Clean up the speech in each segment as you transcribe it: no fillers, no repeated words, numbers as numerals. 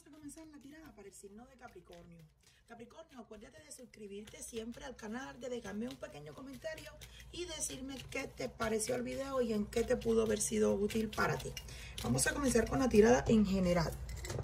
vamos a comenzar la tirada para el signo de Capricornio. Capricornio, acuérdate de suscribirte siempre al canal, de dejarme un pequeño comentario y decirme qué te pareció el video y en qué te pudo haber sido útil para ti. Vamos a comenzar con la tirada en general.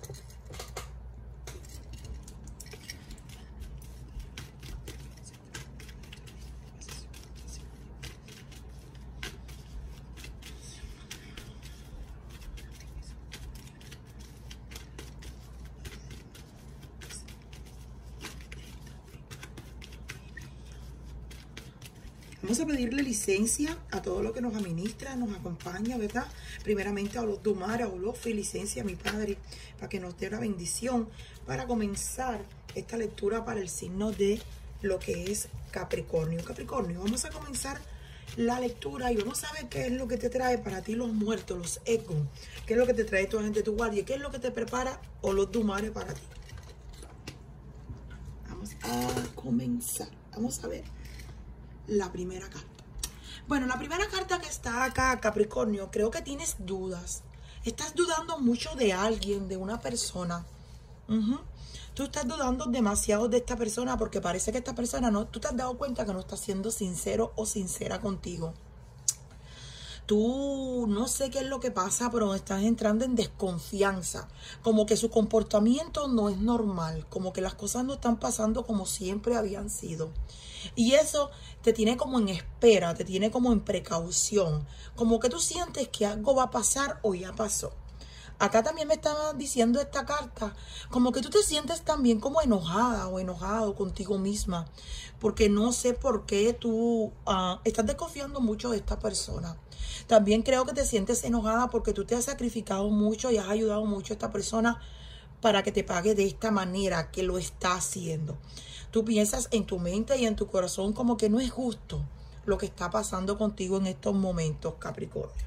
Vamos a pedirle licencia a todo lo que nos administra, nos acompaña, ¿verdad? Primeramente a los Dumara, a Olofi, licencia a mi Padre, para que nos dé la bendición para comenzar esta lectura para el signo de lo que es Capricornio. Capricornio, vamos a comenzar la lectura y vamos a ver qué es lo que te trae para ti los muertos, los ecos, qué es lo que te trae tu agente, tu guardia, qué es lo que te prepara o los Dumare para ti. Vamos a comenzar, vamos a ver la primera carta. Bueno, la primera carta que está acá, Capricornio, creo que tienes dudas. Estás dudando mucho de alguien, de una persona. Tú estás dudando demasiado de esta persona porque parece que esta persona no, tú te has dado cuenta que no está siendo sincero o sincera contigo. Tú no sé qué es lo que pasa, pero estás entrando en desconfianza. Como que su comportamiento no es normal. Como que las cosas no están pasando como siempre habían sido. Y eso te tiene como en espera, te tiene como en precaución. Como que tú sientes que algo va a pasar o ya pasó. Acá también me estaba diciendo esta carta, como que tú te sientes también como enojada o enojado contigo misma. Porque no sé por qué tú estás desconfiando mucho de esta persona. También creo que te sientes enojada porque tú te has sacrificado mucho y has ayudado mucho a esta persona para que te pague de esta manera que lo está haciendo. Tú piensas en tu mente y en tu corazón como que no es justo lo que está pasando contigo en estos momentos, Capricornio.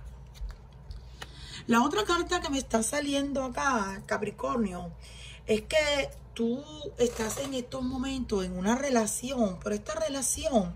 La otra carta que me está saliendo acá, Capricornio, es que tú estás en estos momentos en una relación, pero esta relación,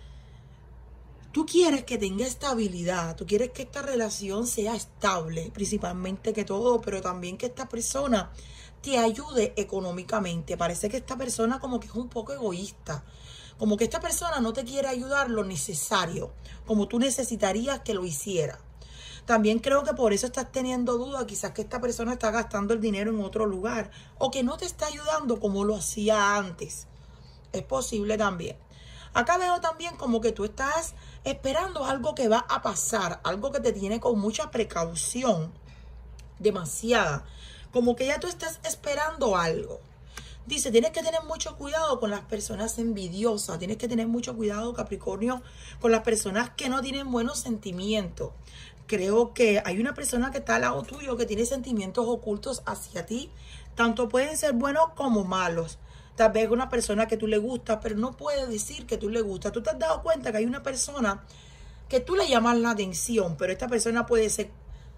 tú quieres que tenga estabilidad, tú quieres que esta relación sea estable, principalmente que todo, pero también que esta persona te ayude económicamente. Parece que esta persona como que es un poco egoísta, como que esta persona no te quiere ayudar lo necesario, como tú necesitarías que lo hiciera. También creo que por eso estás teniendo duda, quizás que esta persona está gastando el dinero en otro lugar o que no te está ayudando como lo hacía antes. Es posible también. Acá veo también como que tú estás esperando algo que va a pasar, algo que te tiene con mucha precaución, demasiada. Como que ya tú estás esperando algo. Dice, tienes que tener mucho cuidado con las personas envidiosas. Tienes que tener mucho cuidado, Capricornio, con las personas que no tienen buenos sentimientos. Creo que hay una persona que está al lado tuyo que tiene sentimientos ocultos hacia ti. Tanto pueden ser buenos como malos. Tal vez una persona que tú le gustas, pero no puede decir que tú le gustas. Tú te has dado cuenta que hay una persona que tú le llamas la atención, pero esta persona puede ser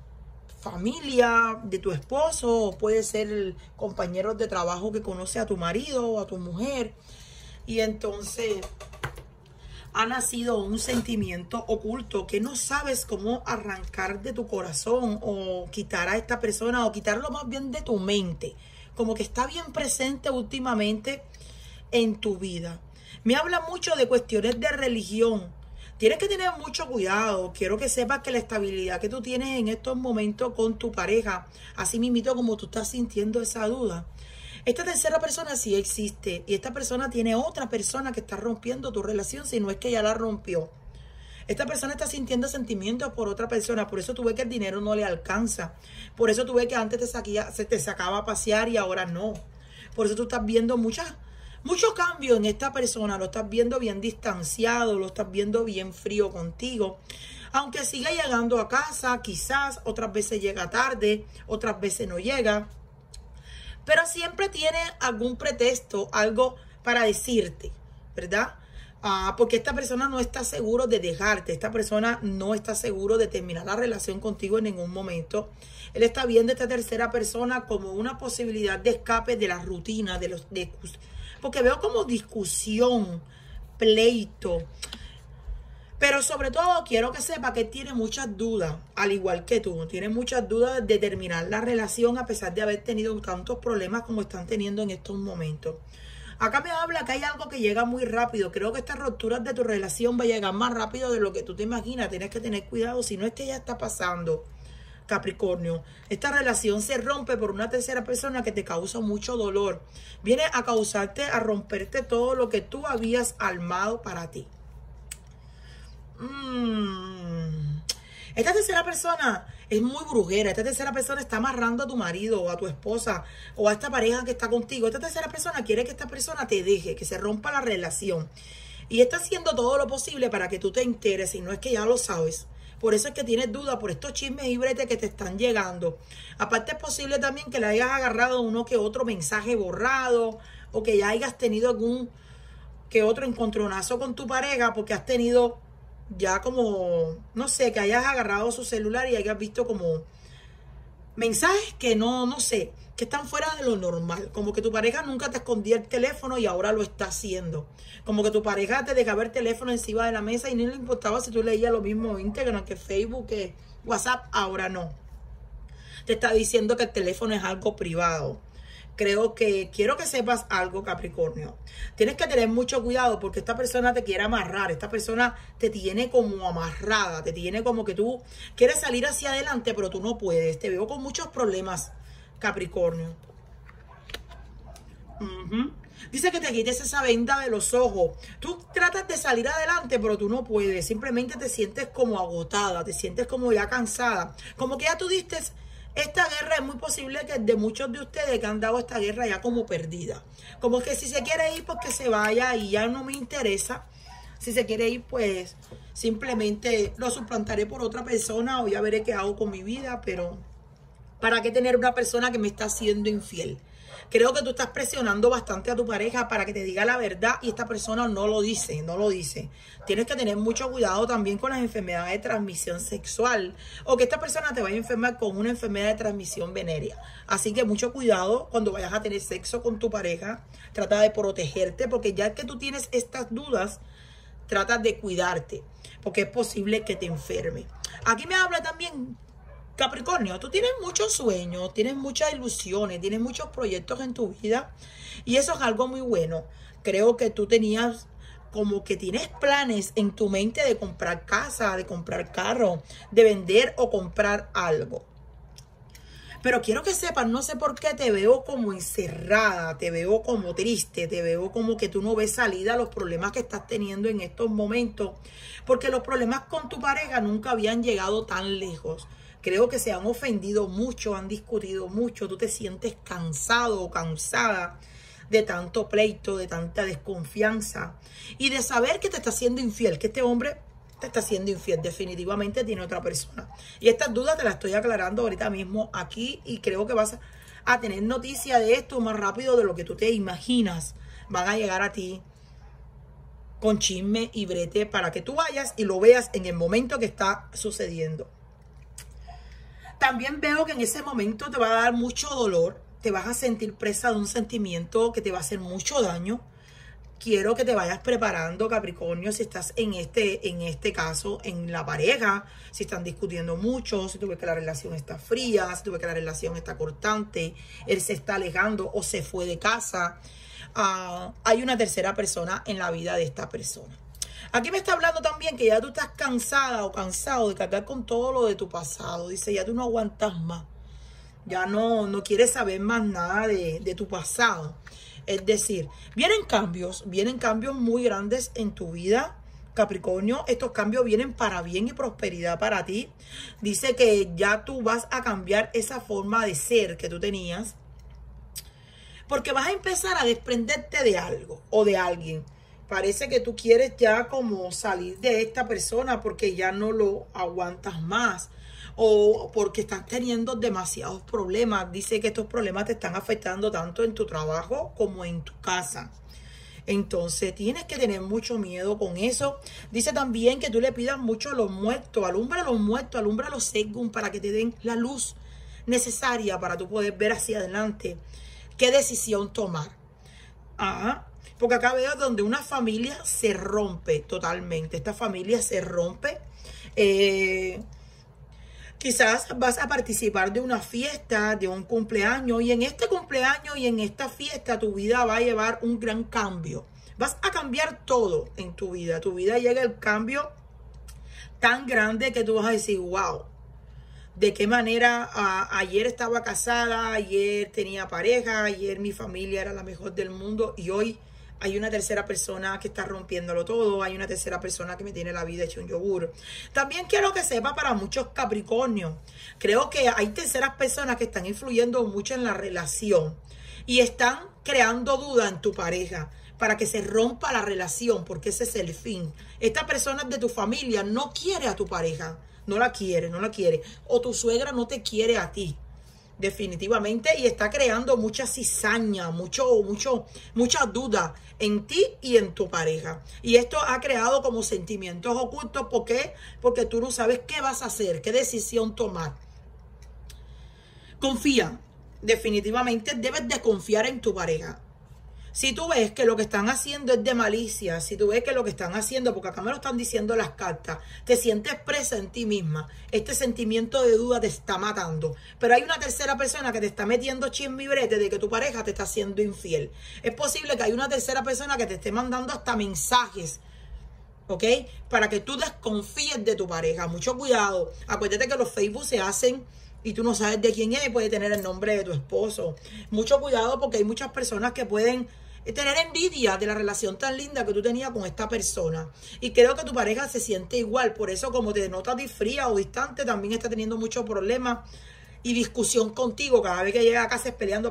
familia de tu esposo, o puede ser compañeros de trabajo que conoce a tu marido o a tu mujer. Y entonces ha nacido un sentimiento oculto que no sabes cómo arrancar de tu corazón o quitar a esta persona o quitarlo más bien de tu mente. Como que está bien presente últimamente en tu vida. Me habla mucho de cuestiones de religión. Tienes que tener mucho cuidado. Quiero que sepas que la estabilidad que tú tienes en estos momentos con tu pareja, así mismito como tú estás sintiendo esa duda, esta tercera persona sí existe. Y esta persona tiene otra persona que está rompiendo tu relación, si no es que ya la rompió. Esta persona está sintiendo sentimientos por otra persona. Por eso tú ves que el dinero no le alcanza. Por eso tú ves que antes te sacaba a pasear y ahora no. Por eso tú estás viendo mucho cambio en esta persona. Lo estás viendo bien distanciado, lo estás viendo bien frío contigo. Aunque siga llegando a casa, quizás otras veces llega tarde, otras veces no llega. Pero siempre tiene algún pretexto, algo para decirte, ¿verdad? Porque esta persona no está seguro de dejarte. Esta persona no está seguro de terminar la relación contigo en ningún momento. Él está viendo a esta tercera persona como una posibilidad de escape de la rutina, porque veo como discusión, pleito. Pero sobre todo quiero que sepa que tiene muchas dudas, al igual que tú. Tiene muchas dudas de terminar la relación a pesar de haber tenido tantos problemas como están teniendo en estos momentos. Acá me habla que hay algo que llega muy rápido. Creo que estas rupturas de tu relación va a llegar más rápido de lo que tú te imaginas. Tienes que tener cuidado, si no es que ya está pasando, Capricornio. Esta relación se rompe por una tercera persona que te causa mucho dolor. Viene a causarte, a romperte todo lo que tú habías armado para ti. Esta tercera persona es muy brujera. Esta tercera persona está amarrando a tu marido o a tu esposa o a esta pareja que está contigo. Esta tercera persona quiere que esta persona te deje, que se rompa la relación. Y está haciendo todo lo posible para que tú te enteres, si no es que ya lo sabes. Por eso es que tienes dudas por estos chismes y bretes que te están llegando. Aparte es posible también que le hayas agarrado uno que otro mensaje borrado o que ya hayas tenido algún que otro encontronazo con tu pareja porque has tenido ya como, no sé, que hayas agarrado su celular y hayas visto como mensajes que no sé, que están fuera de lo normal. Como que tu pareja nunca te escondía el teléfono y ahora lo está haciendo. Como que tu pareja te dejaba el teléfono encima de la mesa y no le importaba si tú leías lo mismo en Instagram, que Facebook, que WhatsApp, ahora no. Te está diciendo que el teléfono es algo privado. Quiero que sepas algo, Capricornio. Tienes que tener mucho cuidado porque esta persona te quiere amarrar. Esta persona te tiene como amarrada. Te tiene como que tú quieres salir hacia adelante, pero tú no puedes. Te veo con muchos problemas, Capricornio. Dice que te quites esa venda de los ojos. Tú tratas de salir adelante, pero tú no puedes. Simplemente te sientes como agotada. Te sientes como ya cansada. Como que ya tú diste... Esta guerra es muy posible que de muchos de ustedes que han dado esta guerra ya como perdida. Como que si se quiere ir, pues que se vaya y ya no me interesa. Si se quiere ir, pues simplemente lo suplantaré por otra persona o ya veré qué hago con mi vida. Pero ¿para qué tener una persona que me está siendo infiel? Creo que tú estás presionando bastante a tu pareja para que te diga la verdad y esta persona no lo dice, no lo dice. Tienes que tener mucho cuidado también con las enfermedades de transmisión sexual o que esta persona te vaya a enfermar con una enfermedad de transmisión venérea. Así que mucho cuidado cuando vayas a tener sexo con tu pareja. Trata de protegerte porque ya que tú tienes estas dudas, trata de cuidarte porque es posible que te enferme. Aquí me habla también... Capricornio, tú tienes muchos sueños, tienes muchas ilusiones, tienes muchos proyectos en tu vida y eso es algo muy bueno. Creo que tú tenías como que tienes planes en tu mente de comprar casa, de comprar carro, de vender o comprar algo. Pero quiero que sepas, no sé por qué te veo como encerrada, te veo como triste, te veo como que tú no ves salida a los problemas que estás teniendo en estos momentos. Porque los problemas con tu pareja nunca habían llegado tan lejos. Creo que se han ofendido mucho, han discutido mucho. Tú te sientes cansado o cansada de tanto pleito, de tanta desconfianza y de saber que te está siendo infiel, que este hombre te está siendo infiel. Definitivamente tiene otra persona. Y estas dudas te las estoy aclarando ahorita mismo aquí y creo que vas a tener noticia de esto más rápido de lo que tú te imaginas. Van a llegar a ti con chisme y brete para que tú vayas y lo veas en el momento que está sucediendo. También veo que en ese momento te va a dar mucho dolor. Te vas a sentir presa de un sentimiento que te va a hacer mucho daño. Quiero que te vayas preparando, Capricornio, si estás en este caso, en la pareja, si están discutiendo mucho, si tú ves que la relación está fría, si tú ves que la relación está cortante, él se está alejando o se fue de casa. Hay una tercera persona en la vida de esta persona. Aquí me está hablando también que ya tú estás cansada o cansado de cargar con todo lo de tu pasado. Dice, ya tú no aguantas más. Ya no quieres saber más nada de tu pasado. Es decir, vienen cambios muy grandes en tu vida, Capricornio. Estos cambios vienen para bien y prosperidad para ti. Dice que ya tú vas a cambiar esa forma de ser que tú tenías. Porque vas a empezar a desprenderte de algo o de alguien. Parece que tú quieres ya como salir de esta persona porque ya no lo aguantas más o porque estás teniendo demasiados problemas. Dice que estos problemas te están afectando tanto en tu trabajo como en tu casa. Entonces tienes que tener mucho miedo con eso. Dice también que tú le pidas mucho a los muertos. Alumbra a los muertos, alumbra a los según para que te den la luz necesaria para tú poder ver hacia adelante qué decisión tomar. Porque acá veo donde una familia se rompe totalmente. Esta familia se rompe. Quizás vas a participar de una fiesta, de un cumpleaños. Y en este cumpleaños y en esta fiesta tu vida va a llevar un gran cambio. Vas a cambiar todo en tu vida. Tu vida llega el cambio tan grande que tú vas a decir, wow. De qué manera ayer estaba casada, ayer tenía pareja, ayer mi familia era la mejor del mundo y hoy hay una tercera persona que está rompiéndolo todo, hay una tercera persona que me tiene la vida hecha un yogur. También quiero que sepa para muchos Capricornios, creo que hay terceras personas que están influyendo mucho en la relación y están creando duda en tu pareja para que se rompa la relación, porque ese es el fin. Esta persona de tu familia no quiere a tu pareja. No la quiere, no la quiere. O tu suegra no te quiere a ti. Definitivamente. Y está creando mucha cizaña, mucha duda en ti y en tu pareja. Y esto ha creado como sentimientos ocultos. ¿Por qué? Porque tú no sabes qué vas a hacer, qué decisión tomar. Confía. Definitivamente debes de confiar en tu pareja. Si tú ves que lo que están haciendo es de malicia, si tú ves que lo que están haciendo, porque acá me lo están diciendo las cartas, te sientes presa en ti misma, este sentimiento de duda te está matando. Pero hay una tercera persona que te está metiendo chisme y brete de que tu pareja te está haciendo infiel. Es posible que hay una tercera persona que te esté mandando hasta mensajes, ¿ok? Para que tú desconfíes de tu pareja. Mucho cuidado. Acuérdate que los Facebook se hacen y tú no sabes de quién es y puede tener el nombre de tu esposo. Mucho cuidado porque hay muchas personas que pueden tener envidia de la relación tan linda que tú tenías con esta persona. Y creo que tu pareja se siente igual. Por eso como te notas fría o distante, también está teniendo muchos problemas y discusión contigo. Cada vez que llega a casa es peleando.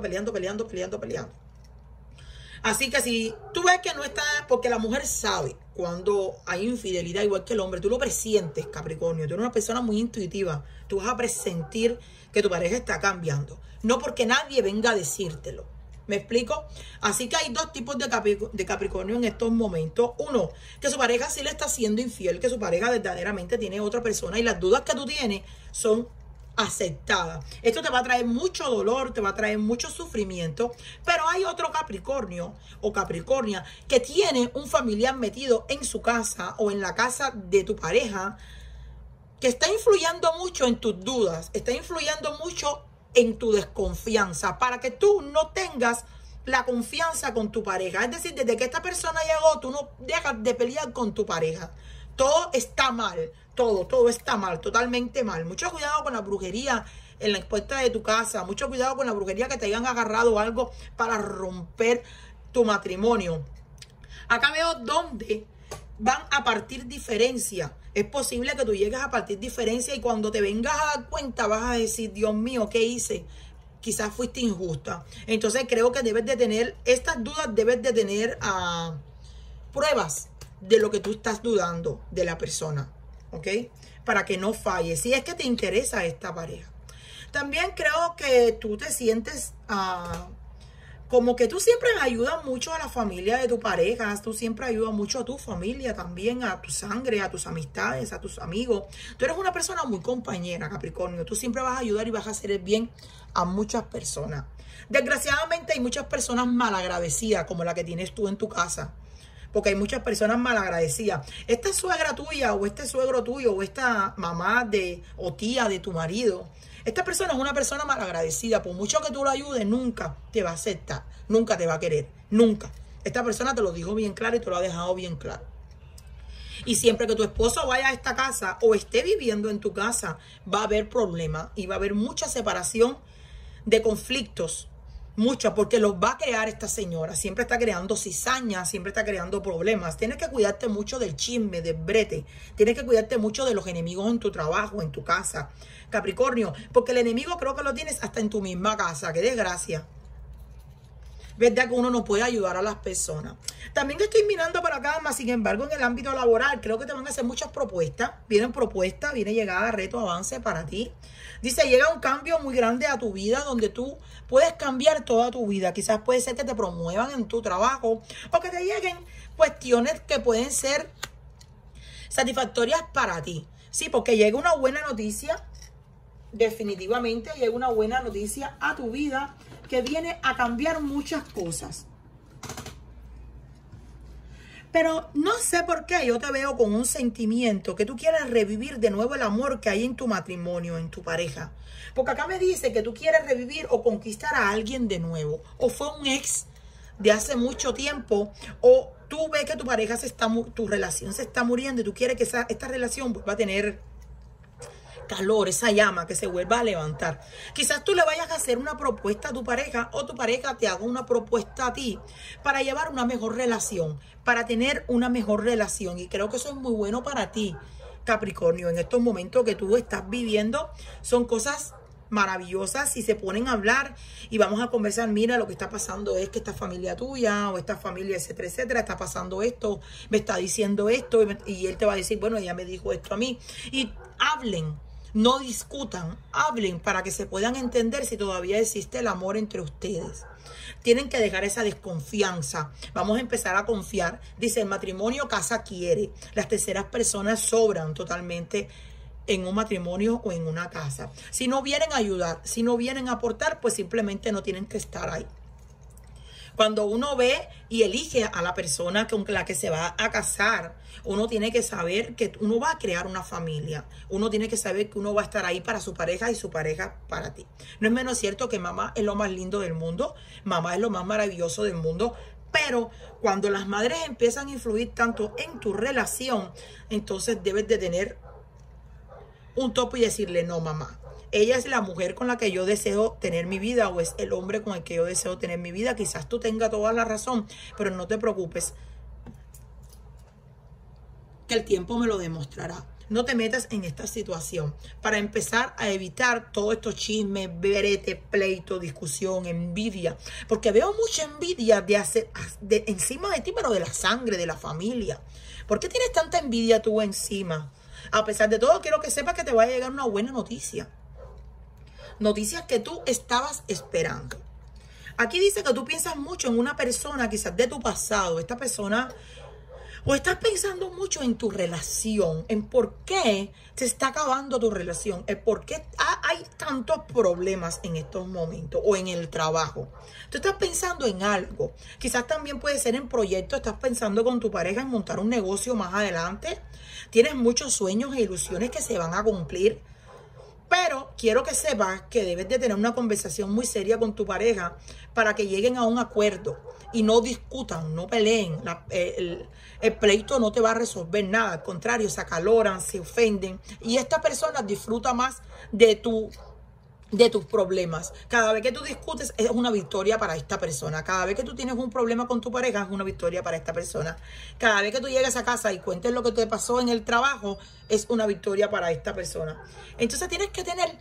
Así que si tú ves que no está, porque la mujer sabe cuando hay infidelidad igual que el hombre, tú lo presientes, Capricornio, tú eres una persona muy intuitiva, tú vas a presentir que tu pareja está cambiando, no porque nadie venga a decírtelo. ¿Me explico? Así que hay dos tipos de Capricornio en estos momentos. Uno, que su pareja sí le está siendo infiel, que su pareja verdaderamente tiene otra persona y las dudas que tú tienes son aceptada. Esto te va a traer mucho dolor, te va a traer mucho sufrimiento, pero hay otro Capricornio o Capricornia que tiene un familiar metido en su casa o en la casa de tu pareja que está influyendo mucho en tus dudas, está influyendo mucho en tu desconfianza para que tú no tengas la confianza con tu pareja. Es decir, desde que esta persona llegó, tú no dejas de pelear con tu pareja. Todo está mal, todo está mal, totalmente mal. Mucho cuidado con la brujería en la puerta de tu casa. Mucho cuidado con la brujería que te hayan agarrado algo para romper tu matrimonio. Acá veo dónde van a partir diferencia. Es posible que tú llegues a partir diferencia y cuando te vengas a dar cuenta vas a decir, Dios mío, ¿qué hice? Quizás fuiste injusta. Entonces creo que debes de tener, estas dudas debes de tener pruebas de lo que tú estás dudando de la persona, ¿ok? Para que no falle, si es que te interesa esta pareja. También creo que tú te sientes como que tú siempre ayudas mucho a la familia de tu pareja, tú siempre ayudas mucho a tu familia también, a tu sangre, a tus amistades, a tus amigos. Tú eres una persona muy compañera, Capricornio, tú siempre vas a ayudar y vas a hacer el bien a muchas personas. Desgraciadamente hay muchas personas malagradecidas como la que tienes tú en tu casa. Porque hay muchas personas malagradecidas. Esta suegra tuya o este suegro tuyo o esta mamá o tía de tu marido, esta persona es una persona malagradecida. Por mucho que tú lo ayudes, nunca te va a aceptar. Nunca te va a querer. Nunca. Esta persona te lo dijo bien claro y te lo ha dejado bien claro. Y siempre que tu esposo vaya a esta casa o esté viviendo en tu casa, va a haber problemas y va a haber mucha separación de conflictos. Mucho, porque los va a crear esta señora. Siempre está creando cizaña, siempre está creando problemas. Tienes que cuidarte mucho del chisme, del brete. Tienes que cuidarte mucho de los enemigos en tu trabajo, en tu casa, Capricornio. Porque el enemigo creo que lo tienes hasta en tu misma casa. ¡Qué desgracia! ¿Verdad que uno no puede ayudar a las personas? También estoy mirando para acá, más sin embargo, en el ámbito laboral, creo que te van a hacer muchas propuestas. Vienen propuestas, viene llegada, reto, avance para ti. Dice, llega un cambio muy grande a tu vida donde tú puedes cambiar toda tu vida. Quizás puede ser que te promuevan en tu trabajo o que te lleguen cuestiones que pueden ser satisfactorias para ti. Sí, porque llega una buena noticia. Definitivamente llega una buena noticia a tu vida que viene a cambiar muchas cosas. Pero no sé por qué yo te veo con un sentimiento que tú quieres revivir de nuevo el amor que hay en tu matrimonio, en tu pareja. Porque acá me dice que tú quieres revivir o conquistar a alguien de nuevo. O fue un ex de hace mucho tiempo. O tú ves que tu pareja tu relación se está muriendo y tú quieres que esta relación vuelva a tener calor, esa llama que se vuelva a levantar. Quizás tú le vayas a hacer una propuesta a tu pareja o tu pareja te haga una propuesta a ti para llevar una mejor relación, para tener una mejor relación. Y creo que eso es muy bueno para ti, Capricornio. En estos momentos que tú estás viviendo son cosas maravillosas si se ponen a hablar y vamos a conversar. Mira, lo que está pasando es que esta familia tuya o esta familia, etcétera, etcétera, está pasando esto, me está diciendo esto, y él te va a decir, bueno, ella me dijo esto a mí. Y hablen. No discutan, hablen para que se puedan entender si todavía existe el amor entre ustedes. Tienen que dejar esa desconfianza. Vamos a empezar a confiar. Dice, el matrimonio casa quiere. Las terceras personas sobran totalmente en un matrimonio o en una casa. Si no vienen a ayudar, si no vienen a aportar, pues simplemente no tienen que estar ahí. Cuando uno ve y elige a la persona con la que se va a casar, uno tiene que saber que uno va a crear una familia. Uno tiene que saber que uno va a estar ahí para su pareja y su pareja para ti. No es menos cierto que mamá es lo más lindo del mundo. Mamá es lo más maravilloso del mundo. Pero cuando las madres empiezan a influir tanto en tu relación, entonces debes de tener un tope y decirle, no, mamá. Ella es la mujer con la que yo deseo tener mi vida o es el hombre con el que yo deseo tener mi vida. Quizás tú tengas toda la razón, pero no te preocupes, que el tiempo me lo demostrará. No te metas en esta situación para empezar a evitar todos estos chismes, berete, pleito, discusión, envidia. Porque veo mucha envidia encima de ti, pero de la sangre, de la familia. ¿Por qué tienes tanta envidia tú encima? A pesar de todo, quiero que sepas que te va a llegar una buena noticia. Noticias que tú estabas esperando. Aquí dice que tú piensas mucho en una persona quizás de tu pasado. Esta persona, o estás pensando mucho en tu relación, en por qué se está acabando tu relación, el por qué hay tantos problemas en estos momentos o en el trabajo. Tú estás pensando en algo. Quizás también puede ser en proyectos. Estás pensando con tu pareja en montar un negocio más adelante. Tienes muchos sueños e ilusiones que se van a cumplir. Pero quiero que sepas que debes de tener una conversación muy seria con tu pareja para que lleguen a un acuerdo y no discutan, no peleen. El pleito no te va a resolver nada. Al contrario, se acaloran, se ofenden. Y esta persona disfruta más de tus problemas. Cada vez que tú discutes es una victoria para esta persona. Cada vez que tú tienes un problema con tu pareja es una victoria para esta persona. Cada vez que tú llegas a casa y cuentes lo que te pasó en el trabajo es una victoria para esta persona. Entonces tienes que tener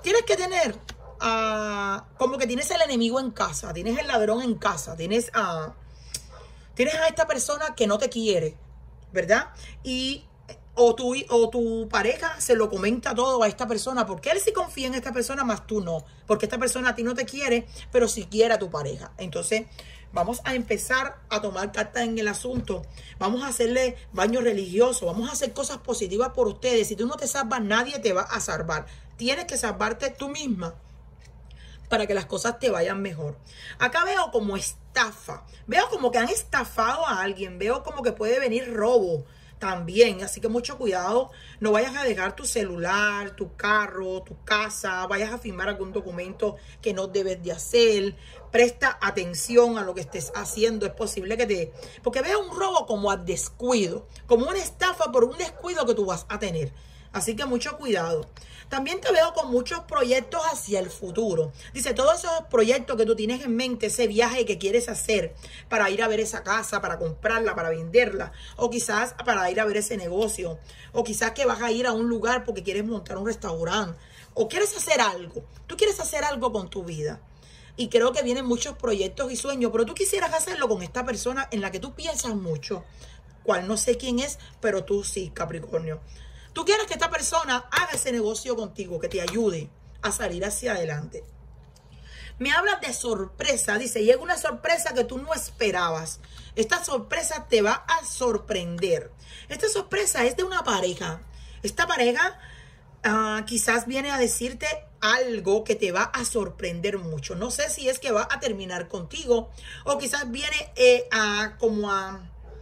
como que tienes el enemigo en casa, tienes el ladrón en casa, tienes a esta persona que no te quiere, ¿verdad? O tu pareja se lo comenta todo a esta persona, porque él sí confía en esta persona, más tú no. Porque esta persona a ti no te quiere, pero sí quiere a tu pareja. Entonces, vamos a empezar a tomar cartas en el asunto. Vamos a hacerle baño religioso. Vamos a hacer cosas positivas por ustedes. Si tú no te salvas, nadie te va a salvar. Tienes que salvarte tú misma para que las cosas te vayan mejor. Acá veo como estafa. Veo como que han estafado a alguien. Veo como que puede venir robo también, así que mucho cuidado, no vayas a dejar tu celular, tu carro, tu casa, vayas a firmar algún documento que no debes de hacer. Presta atención a lo que estés haciendo, es posible porque veo un robo como al descuido, como una estafa por un descuido que tú vas a tener. Así que mucho cuidado. También te veo con muchos proyectos hacia el futuro. Dice, todos esos proyectos que tú tienes en mente, ese viaje que quieres hacer para ir a ver esa casa, para comprarla, para venderla, o quizás para ir a ver ese negocio, o quizás que vas a ir a un lugar porque quieres montar un restaurante, o quieres hacer algo. Tú quieres hacer algo con tu vida. Y creo que vienen muchos proyectos y sueños, pero tú quisieras hacerlo con esta persona en la que tú piensas mucho, cual no sé quién es, pero tú sí, Capricornio. Tú quieres que esta persona haga ese negocio contigo, que te ayude a salir hacia adelante. Me hablas de sorpresa. Dice, llega una sorpresa que tú no esperabas. Esta sorpresa te va a sorprender. Esta sorpresa es de una pareja. Esta pareja quizás viene a decirte algo que te va a sorprender mucho. No sé si es que va a terminar contigo o quizás viene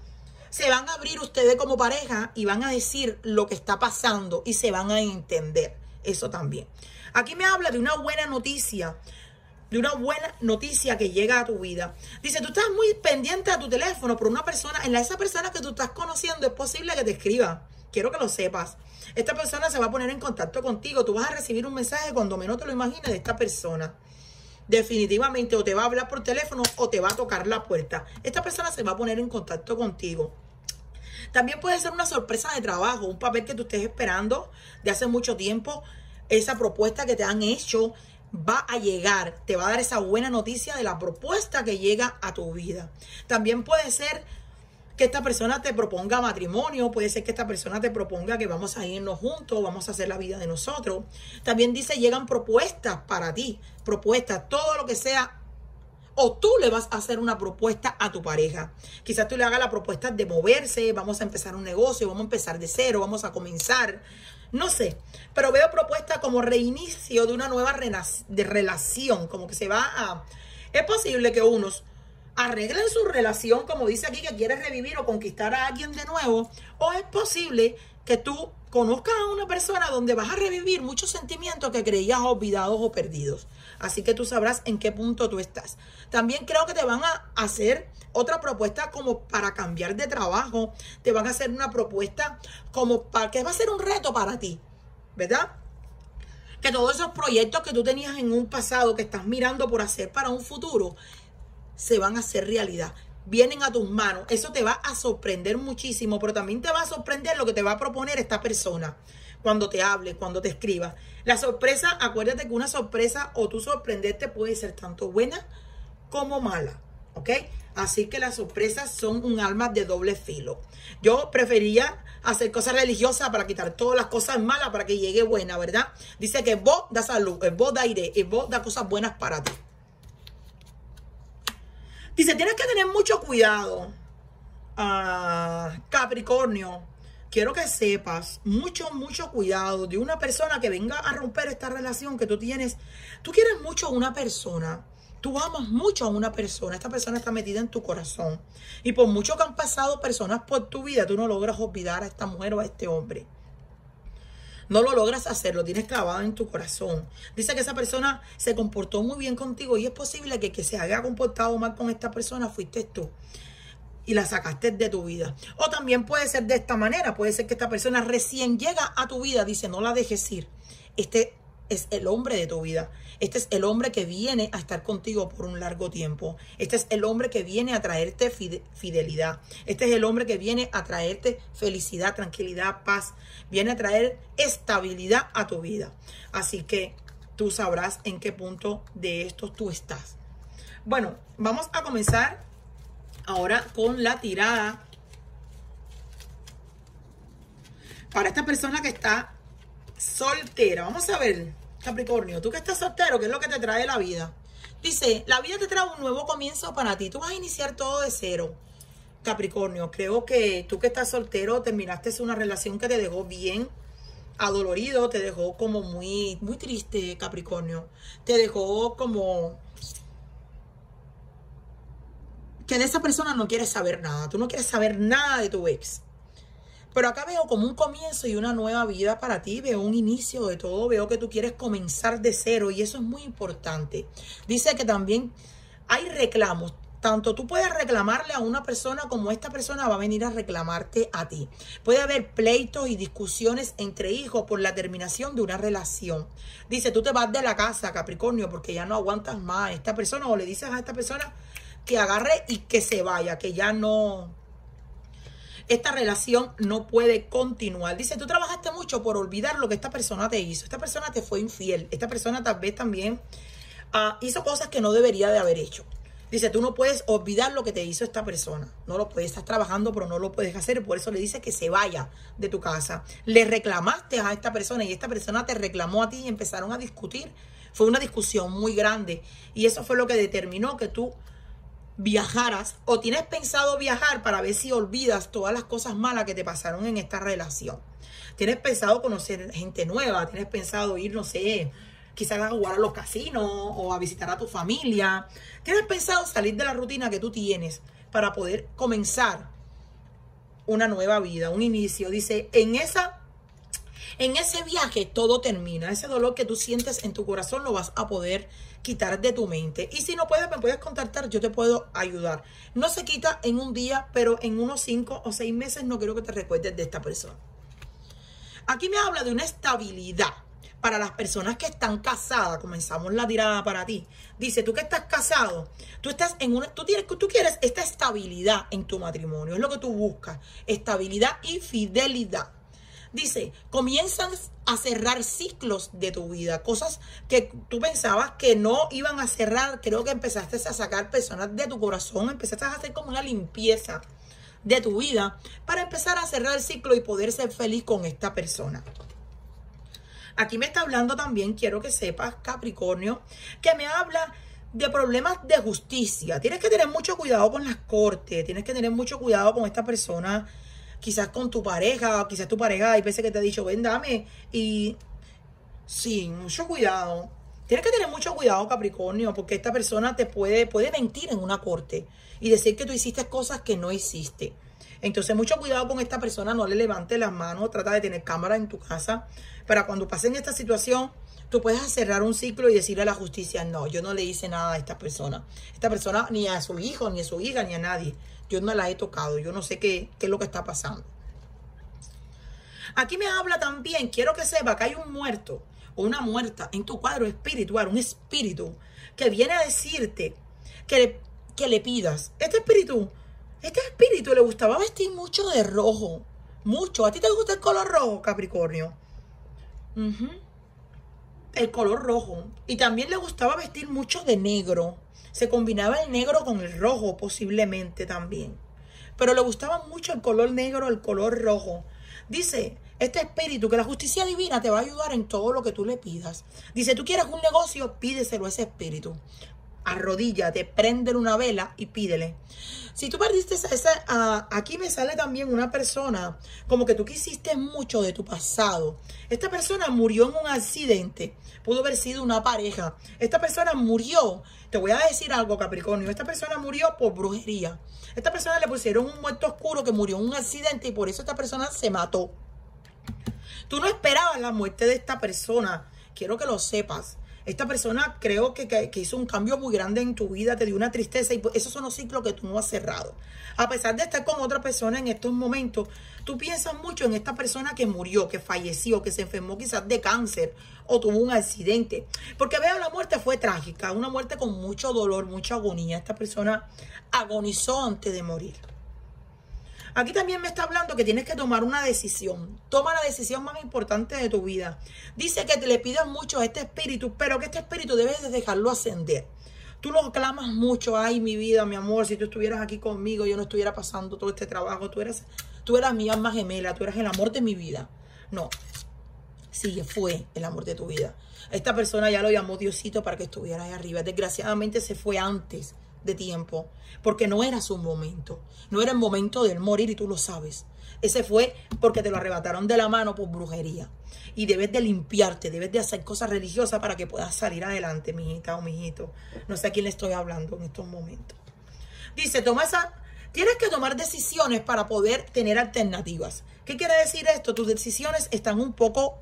se van a abrir ustedes como pareja y van a decir lo que está pasando y se van a entender. Eso también. Aquí me habla de una buena noticia. De una buena noticia que llega a tu vida. Dice, tú estás muy pendiente a tu teléfono por una persona. Esa persona que tú estás conociendo es posible que te escriba. Quiero que lo sepas. Esta persona se va a poner en contacto contigo. Tú vas a recibir un mensaje cuando menos te lo imagines de esta persona. Definitivamente o te va a hablar por teléfono o te va a tocar la puerta. Esta persona se va a poner en contacto contigo. También puede ser una sorpresa de trabajo, un papel que tú estés esperando de hace mucho tiempo. Esa propuesta que te han hecho va a llegar. Te va a dar esa buena noticia de la propuesta que llega a tu vida. También puede ser que esta persona te proponga matrimonio, puede ser que esta persona te proponga que vamos a irnos juntos, vamos a hacer la vida de nosotros. También dice, llegan propuestas para ti, propuestas, todo lo que sea, o tú le vas a hacer una propuesta a tu pareja. Quizás tú le hagas la propuesta de moverse, vamos a empezar un negocio, vamos a empezar de cero, vamos a comenzar, no sé, pero veo propuesta como reinicio de una nueva relación, como que se va a... Es posible que unos arreglen su relación, como dice aquí, que quieres revivir o conquistar a alguien de nuevo, o es posible que tú conozcas a una persona donde vas a revivir muchos sentimientos que creías olvidados o perdidos. Así que tú sabrás en qué punto tú estás. También creo que te van a hacer otra propuesta como para cambiar de trabajo. Te van a hacer una propuesta como para que va a ser un reto para ti, ¿verdad? Que todos esos proyectos que tú tenías en un pasado, que estás mirando por hacer para un futuro, se van a hacer realidad. Vienen a tus manos. Eso te va a sorprender muchísimo, pero también te va a sorprender lo que te va a proponer esta persona cuando te hable, cuando te escriba. La sorpresa, acuérdate que una sorpresa o tú sorprenderte puede ser tanto buena como mala, ¿ok? Así que las sorpresas son un arma de doble filo. Yo prefería hacer cosas religiosas para quitar todas las cosas malas para que llegue buena, ¿verdad? Dice que vos da salud, vos da aire, vos da cosas buenas para ti. Dice, tienes que tener mucho cuidado, Capricornio. Quiero que sepas, mucho cuidado de una persona que venga a romper esta relación que tú tienes. Tú quieres mucho a una persona, tú amas mucho a una persona. Esta persona está metida en tu corazón. Y por mucho que han pasado personas por tu vida, tú no logras olvidar a esta mujer o a este hombre. No lo logras hacer, lo tienes clavado en tu corazón. Dice que esa persona se comportó muy bien contigo y es posible que el que se haya comportado mal con esta persona fuiste tú y la sacaste de tu vida. O también puede ser de esta manera, puede ser que esta persona recién llega a tu vida, dice, no la dejes ir. Este es el hombre de tu vida. Este es el hombre que viene a estar contigo por un largo tiempo. Este es el hombre que viene a traerte fidelidad. Este es el hombre que viene a traerte felicidad, tranquilidad, paz. Viene a traer estabilidad a tu vida. Así que tú sabrás en qué punto de esto tú estás. Bueno, vamos a comenzar ahora con la tirada para esta persona que está soltera. Vamos a ver, Capricornio, tú que estás soltero, ¿qué es lo que te trae la vida? Dice, la vida te trae un nuevo comienzo para ti. Tú vas a iniciar todo de cero, Capricornio. Creo que tú que estás soltero terminaste una relación que te dejó bien adolorido, te dejó como muy triste, Capricornio. Te dejó como que de esa persona no quieres saber nada. Tú no quieres saber nada de tu ex. Pero acá veo como un comienzo y una nueva vida para ti. Veo un inicio de todo. Veo que tú quieres comenzar de cero y eso es muy importante. Dice que también hay reclamos. Tanto tú puedes reclamarle a una persona como esta persona va a venir a reclamarte a ti. Puede haber pleitos y discusiones entre hijos por la terminación de una relación. Dice, tú te vas de la casa, Capricornio, porque ya no aguantas más a esta persona, o le dices a esta persona que agarre y que se vaya, que ya no... Esta relación no puede continuar. Dice, tú trabajaste mucho por olvidar lo que esta persona te hizo. Esta persona te fue infiel. Esta persona tal vez también hizo cosas que no debería de haber hecho. Dice, tú no puedes olvidar lo que te hizo esta persona. No lo puedes, estás trabajando, pero no lo puedes hacer. Por eso le dice que se vaya de tu casa. Le reclamaste a esta persona y esta persona te reclamó a ti y empezaron a discutir. Fue una discusión muy grande. Y eso fue lo que determinó que tú viajaras o tienes pensado viajar para ver si olvidas todas las cosas malas que te pasaron en esta relación. Tienes pensado conocer gente nueva, tienes pensado ir, no sé, quizás a jugar a los casinos o a visitar a tu familia. Tienes pensado salir de la rutina que tú tienes para poder comenzar una nueva vida, un inicio. Dice, en ese viaje todo termina. Ese dolor que tú sientes en tu corazón lo vas a poder quitar de tu mente. Y si no puedes, me puedes contactar, yo te puedo ayudar. No se quita en un día, pero en unos 5 o 6 meses no quiero que te recuerdes de esta persona. Aquí me habla de una estabilidad. Para las personas que están casadas, comenzamos la tirada para ti. Dice, tú que estás casado, tú quieres esta estabilidad en tu matrimonio. Es lo que tú buscas. Estabilidad y fidelidad. Dice, comienzas a cerrar ciclos de tu vida. Cosas que tú pensabas que no iban a cerrar. Creo que empezaste a sacar personas de tu corazón. Empezaste a hacer como una limpieza de tu vida para empezar a cerrar el ciclo y poder ser feliz con esta persona. Aquí me está hablando también, quiero que sepas, Capricornio, que me habla de problemas de justicia. Tienes que tener mucho cuidado con las cortes. Tienes que tener mucho cuidado con esta persona. Quizás con tu pareja, quizás tu pareja hay veces que te ha dicho, ven, dame. Y sí, mucho cuidado. Tienes que tener mucho cuidado, Capricornio, porque esta persona te puede mentir en una corte y decir que tú hiciste cosas que no hiciste. Entonces, mucho cuidado con esta persona, no le levantes las manos, trata de tener cámara en tu casa. Para cuando pasen esta situación, tú puedes cerrar un ciclo y decirle a la justicia, no, yo no le hice nada a esta persona. Esta persona ni a su hijo, ni a su hija, ni a nadie. Yo no la he tocado, yo no sé qué es lo que está pasando. Aquí me habla también, quiero que sepa que hay un muerto o una muerta en tu cuadro espiritual, un espíritu que viene a decirte que le pidas. Este espíritu le gustaba vestir mucho de rojo, mucho. ¿A ti te gusta el color rojo, Capricornio? El color rojo. Y también le gustaba vestir mucho de negro. Se combinaba el negro con el rojo posiblemente también. Pero le gustaba mucho el color negro, el color rojo. Dice este espíritu que la justicia divina te va a ayudar en todo lo que tú le pidas. Dice, tú quieres un negocio, pídeselo a ese espíritu. Arrodíllate, préndele una vela y pídele. Si tú perdiste aquí me sale también una persona como que tú quisiste mucho de tu pasado. Esta persona murió en un accidente. Pudo haber sido una pareja. Esta persona murió. Te voy a decir algo, Capricornio. Esta persona murió por brujería. Esta persona le pusieron un muerto oscuro que murió en un accidente y por eso esta persona se mató. Tú no esperabas la muerte de esta persona. Quiero que lo sepas. Esta persona creo que hizo un cambio muy grande en tu vida, te dio una tristeza y esos son los ciclos que tú no has cerrado. A pesar de estar con otra persona en estos momentos, tú piensas mucho en esta persona que murió, que falleció, que se enfermó quizás de cáncer o tuvo un accidente. Porque veo la muerte fue trágica, una muerte con mucho dolor, mucha agonía. Esta persona agonizó antes de morir. Aquí también me está hablando que tienes que tomar una decisión. Toma la decisión más importante de tu vida. Dice que te le pidas mucho a este espíritu, pero que este espíritu debes de dejarlo ascender. Tú lo clamas mucho. Ay, mi vida, mi amor, si tú estuvieras aquí conmigo, yo no estuviera pasando todo este trabajo. Tú eras mi alma gemela, tú eras el amor de mi vida. No, sí, fue el amor de tu vida. Esta persona ya lo llamó Diosito para que estuviera ahí arriba. Desgraciadamente se fue antes de tiempo, porque no era su momento, no era el momento de él morir y tú lo sabes. Ese fue porque te lo arrebataron de la mano por brujería y debes de limpiarte, debes de hacer cosas religiosas para que puedas salir adelante, mijita o mijito. No sé a quién le estoy hablando en estos momentos. Dice, tienes que tomar decisiones para poder tener alternativas. ¿Qué quiere decir esto? Tus decisiones están un poco...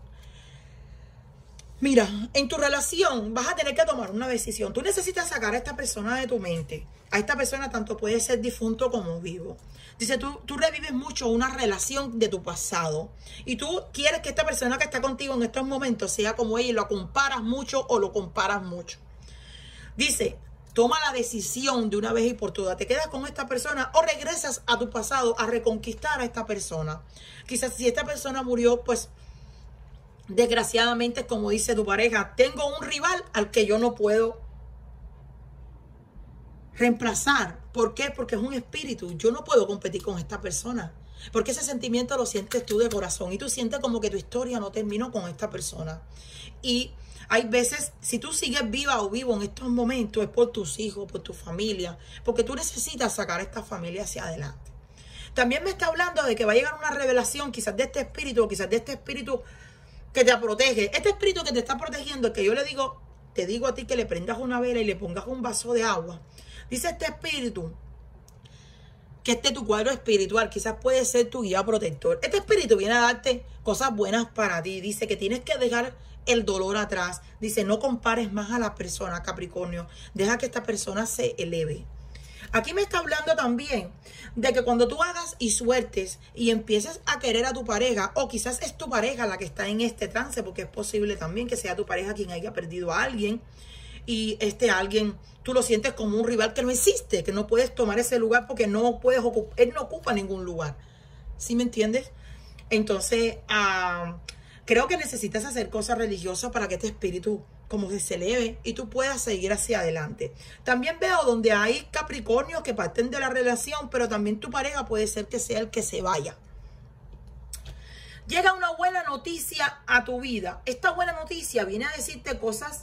Mira, en tu relación vas a tener que tomar una decisión. Tú necesitas sacar a esta persona de tu mente. A esta persona tanto puede ser difunto como vivo. Dice, tú revives mucho una relación de tu pasado. Y tú quieres que esta persona que está contigo en estos momentos sea como ella y lo comparas mucho o lo comparas mucho. Dice, toma la decisión de una vez y por todas. ¿Te quedas con esta persona o regresas a tu pasado a reconquistar a esta persona? Quizás si esta persona murió, pues... desgraciadamente, como dice tu pareja, tengo un rival al que yo no puedo reemplazar. ¿Por qué? Porque es un espíritu. Yo no puedo competir con esta persona. Porque ese sentimiento lo sientes tú de corazón. Y tú sientes como que tu historia no terminó con esta persona. Y hay veces, si tú sigues viva o vivo en estos momentos, es por tus hijos, por tu familia. Porque tú necesitas sacar a esta familia hacia adelante. También me está hablando de que va a llegar una revelación quizás de este espíritu o quizás de este espíritu que te protege. Este espíritu que te está protegiendo, que yo te digo a ti que le prendas una vela y le pongas un vaso de agua. Dice este espíritu que tu cuadro espiritual quizás puede ser tu guía protector. Este espíritu viene a darte cosas buenas para ti. Dice que tienes que dejar el dolor atrás. Dice, no compares más a la persona, Capricornio. Deja que esta persona se eleve. Aquí me está hablando también de que cuando tú hagas y sueltes y empieces a querer a tu pareja, o quizás es tu pareja la que está en este trance, porque es posible también que sea tu pareja quien haya perdido a alguien, y este alguien tú lo sientes como un rival que no existe, que no puedes tomar ese lugar porque no puedes él no ocupa ningún lugar. ¿Sí me entiendes? Entonces, creo que necesitas hacer cosas religiosas para que este espíritu como que se eleve y tú puedas seguir hacia adelante. También veo donde hay Capricornios que parten de la relación, pero también tu pareja puede ser que sea el que se vaya. Llega una buena noticia a tu vida. Esta buena noticia viene a decirte cosas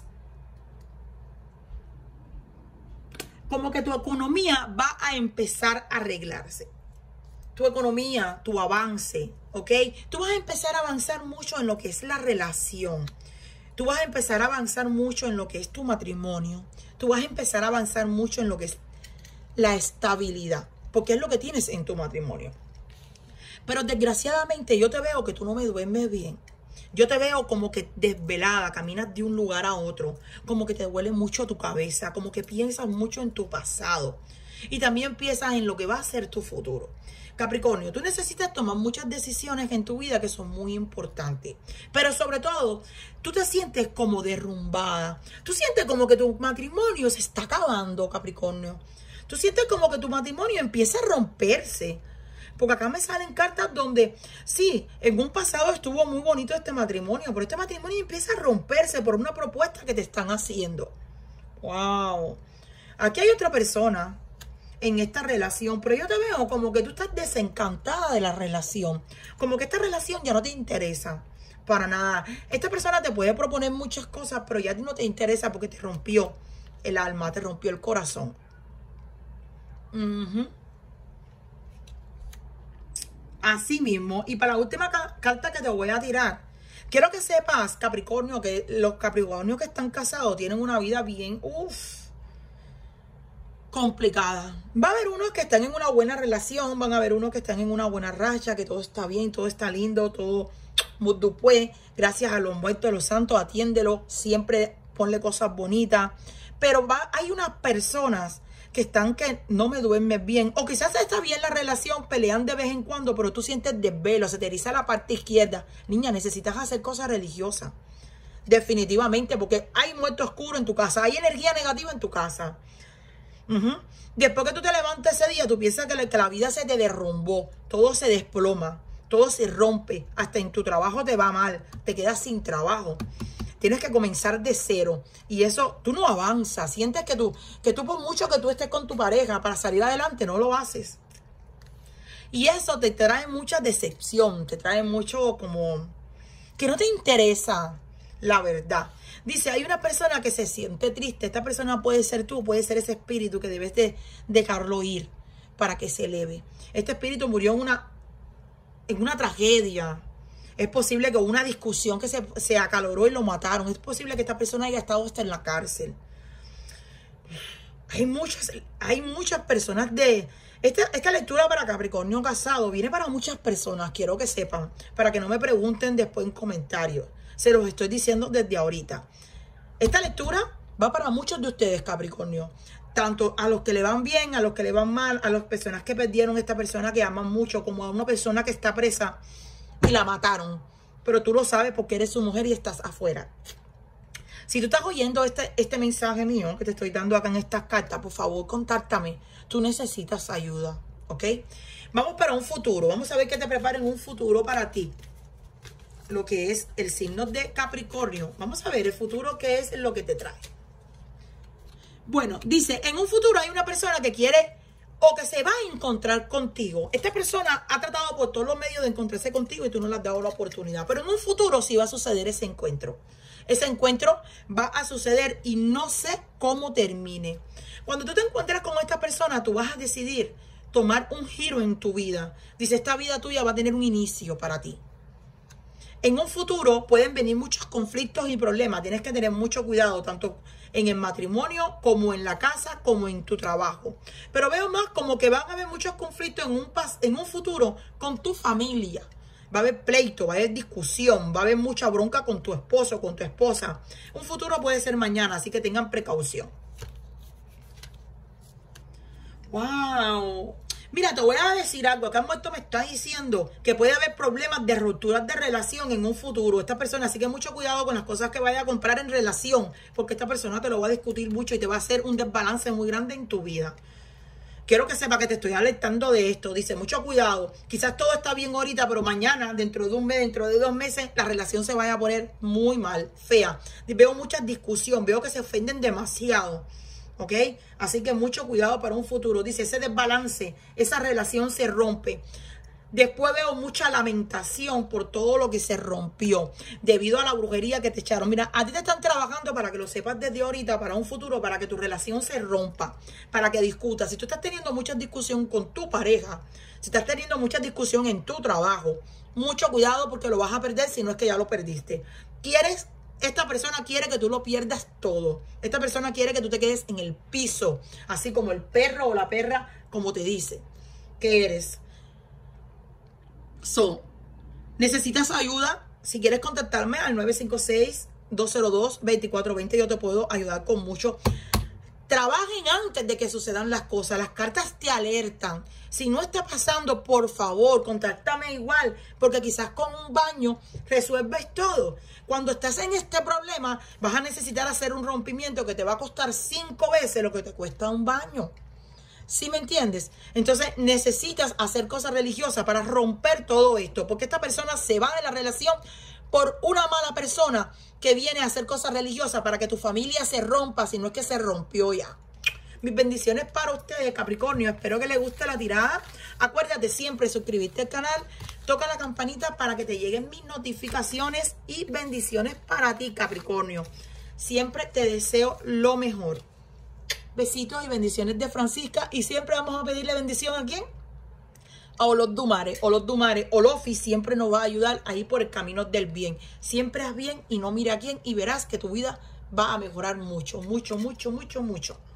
como que tu economía va a empezar a arreglarse. Tu economía, tu avance, ¿ok? Tú vas a empezar a avanzar mucho en lo que es la relación. Tú vas a empezar a avanzar mucho en lo que es tu matrimonio. Tú vas a empezar a avanzar mucho en lo que es la estabilidad, porque es lo que tienes en tu matrimonio. Pero desgraciadamente yo te veo que tú no me duermes bien. Yo te veo como que desvelada, caminas de un lugar a otro, como que te duele mucho tu cabeza, como que piensas mucho en tu pasado. Y también piensas en lo que va a ser tu futuro. Capricornio, tú necesitas tomar muchas decisiones en tu vida que son muy importantes. Pero sobre todo, tú te sientes como derrumbada. Tú sientes como que tu matrimonio se está acabando, Capricornio. Tú sientes como que tu matrimonio empieza a romperse. Porque acá me salen cartas donde, sí, en un pasado estuvo muy bonito este matrimonio, pero este matrimonio empieza a romperse por una propuesta que te están haciendo. ¡Wow! Aquí hay otra persona en esta relación, pero yo te veo como que tú estás desencantada de la relación, como que esta relación ya no te interesa para nada. Esta persona te puede proponer muchas cosas, pero ya no te interesa porque te rompió el alma, te rompió el corazón. Así mismo, y para la última carta que te voy a tirar, quiero que sepas, Capricornio, que los Capricornios que están casados tienen una vida bien, complicada. Va a haber unos que están en una buena relación, van a haber unos que están en una buena racha, que todo está bien, todo está lindo, todo pues, gracias a los muertos de los santos, atiéndelo, siempre ponle cosas bonitas. Pero hay unas personas que están que no me duermes bien, o quizás está bien la relación, pelean de vez en cuando, pero tú sientes desvelo, se te eriza la parte izquierda. Niña, necesitas hacer cosas religiosas, definitivamente, porque hay muerto oscuro en tu casa, hay energía negativa en tu casa. Después que tú te levantas ese día, tú piensas que la vida se te derrumbó, todo se desploma, todo se rompe, hasta en tu trabajo te va mal, te quedas sin trabajo. Tienes que comenzar de cero. Y eso, tú no avanzas. Sientes que tú por mucho que tú estés con tu pareja para salir adelante, no lo haces. Y eso te trae mucha decepción. Te trae mucho como que no te interesa la verdad. Dice, hay una persona que se siente triste. Esta persona puede ser tú, puede ser ese espíritu que debes de dejarlo ir para que se eleve. Este espíritu murió en una tragedia. Es posible que hubo una discusión que se acaloró y lo mataron. Es posible que esta persona haya estado hasta en la cárcel. Hay muchas personas de... Esta lectura para Capricornio casado viene para muchas personas, quiero que sepan, para que no me pregunten después en comentarios. Se los estoy diciendo desde ahorita. Esta lectura va para muchos de ustedes, Capricornio. Tanto a los que le van bien, a los que le van mal, a las personas que perdieron a esta persona que aman mucho, como a una persona que está presa y la mataron, pero tú lo sabes porque eres su mujer y estás afuera. Si tú estás oyendo este mensaje mío que te estoy dando acá en estas cartas, por favor, contáctame. Tú necesitas ayuda, ¿ok? Vamos para un futuro. Vamos a ver qué te prepara en un futuro para ti. Lo que es el signo de Capricornio. Vamos a ver el futuro, qué es lo que te trae. Bueno, dice, en un futuro hay una persona que quiere o que se va a encontrar contigo. Esta persona ha tratado por todos los medios de encontrarse contigo y tú no le has dado la oportunidad. Pero en un futuro sí va a suceder ese encuentro. Ese encuentro va a suceder y no sé cómo termine. Cuando tú te encuentras con esta persona, tú vas a decidir tomar un giro en tu vida. Dice, esta vida tuya va a tener un inicio para ti. En un futuro pueden venir muchos conflictos y problemas. Tienes que tener mucho cuidado, tanto en el matrimonio, como en la casa, como en tu trabajo. Pero veo más como que van a haber muchos conflictos en un futuro con tu familia. Va a haber pleito, va a haber discusión, va a haber mucha bronca con tu esposo, con tu esposa. Un futuro puede ser mañana, así que tengan precaución. ¡Wow! Mira, te voy a decir algo. Acá esto me está diciendo que puede haber problemas de rupturas de relación en un futuro. Esta persona, así que mucho cuidado con las cosas que vaya a comprar en relación, porque esta persona te lo va a discutir mucho y te va a hacer un desbalance muy grande en tu vida. Quiero que sepa que te estoy alertando de esto. Dice, mucho cuidado. Quizás todo está bien ahorita, pero mañana, dentro de un mes, dentro de 2 meses, la relación se vaya a poner muy mal, fea. Veo mucha discusión, veo que se ofenden demasiado. ¿Ok? Así que mucho cuidado para un futuro. Dice, ese desbalance, esa relación se rompe. Después veo mucha lamentación por todo lo que se rompió debido a la brujería que te echaron. Mira, a ti te están trabajando para que lo sepas desde ahorita, para un futuro, para que tu relación se rompa, para que discutas. Si tú estás teniendo mucha discusión con tu pareja, si estás teniendo mucha discusión en tu trabajo, mucho cuidado porque lo vas a perder si no es que ya lo perdiste. Esta persona quiere que tú lo pierdas todo. Esta persona quiere que tú te quedes en el piso, así como el perro o la perra, como te dice que eres. Necesitas ayuda. Si quieres contactarme al 956-202-2420, yo te puedo ayudar con mucho. Trabajen antes de que sucedan las cosas. Las cartas te alertan. Si no está pasando, por favor, contáctame igual, porque quizás con un baño resuelves todo. Cuando estás en este problema, vas a necesitar hacer un rompimiento que te va a costar 5 veces lo que te cuesta un baño. ¿Sí me entiendes? Entonces necesitas hacer cosas religiosas para romper todo esto, porque esta persona se va de la relación por una mala persona que viene a hacer cosas religiosas para que tu familia se rompa, si no es que se rompió ya. Mis bendiciones para ustedes, Capricornio. Espero que les guste la tirada. Acuérdate siempre suscribirte al canal. Toca la campanita para que te lleguen mis notificaciones y bendiciones para ti, Capricornio. Siempre te deseo lo mejor. Besitos y bendiciones de Francisca. Y siempre vamos a pedirle bendición ¿a quién? A Olodumare. Olofi siempre nos va a ayudar a ir por el camino del bien. Siempre haz bien y no mire a quién y verás que tu vida va a mejorar mucho, mucho, mucho, mucho, mucho.